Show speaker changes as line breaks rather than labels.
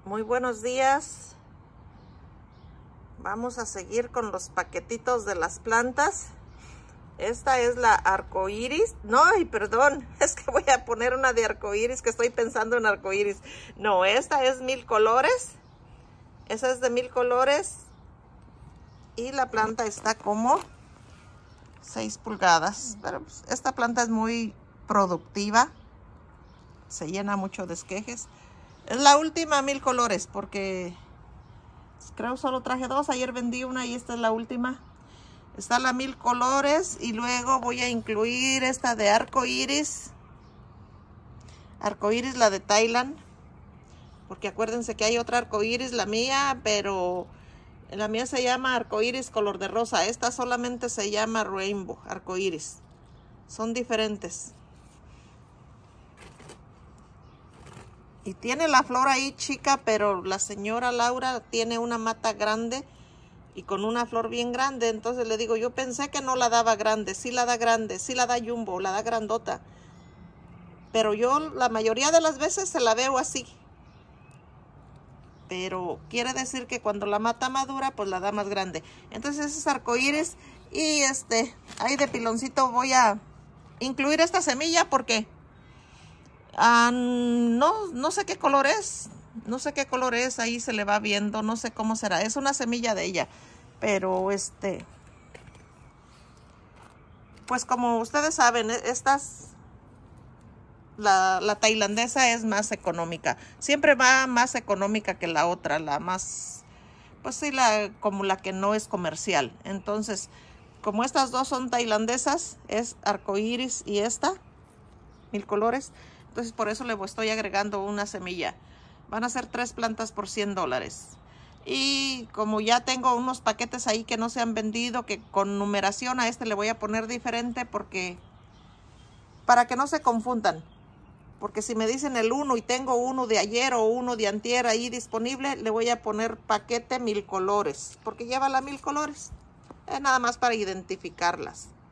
Muy buenos días. Vamos a seguir con los paquetitos de las plantas. Esta es la arcoíris. No, perdón, es que voy a poner una de arcoíris, que estoy pensando en arcoíris. No, esta es 1000 colores. Esa es de 1000 colores. Y la planta está como 6 pulgadas. Pero pues, esta planta es muy productiva. Se llena mucho de esquejes. Es la última 1000 colores porque creo solo traje 2. Ayer vendí una y esta es la última. Está la 1000 colores y luego voy a incluir esta de arcoíris. Arcoíris, la de Thailand. Porque acuérdense que hay otra arcoíris, la mía, pero la mía se llama arcoíris color de rosa. Esta solamente se llama rainbow, arcoíris. Son diferentes. Y tiene la flor ahí chica, pero la señora Laura tiene una mata grande y con una flor bien grande. Entonces le digo, yo pensé que no la daba grande, sí la da grande, sí la da jumbo, la da grandota. Pero yo la mayoría de las veces se la veo así. Pero quiere decir que cuando la mata madura, pues la da más grande. Entonces ese es arcoíris y ahí de piloncito voy a incluir esta semilla porque no sé qué color es. No sé qué color es. Ahí se le va viendo. No sé cómo será. Es una semilla de ella. Pero pues como ustedes saben, la tailandesa es más económica. Siempre va más económica que la otra. La más, pues sí, como la que no es comercial. Entonces, como estas dos son tailandesas, es arcoíris y esta, 1000 colores. Entonces por eso le estoy agregando una semilla. Van a ser 3 plantas por $100. Y como ya tengo unos paquetes ahí que no se han vendido, que con numeración a le voy a poner diferente para que no se confundan. Porque si me dicen el 1 y tengo uno de ayer o uno de antier ahí disponible, le voy a poner paquete 1000 colores. Porque lleva la 1000 colores. Es nada más para identificarlas.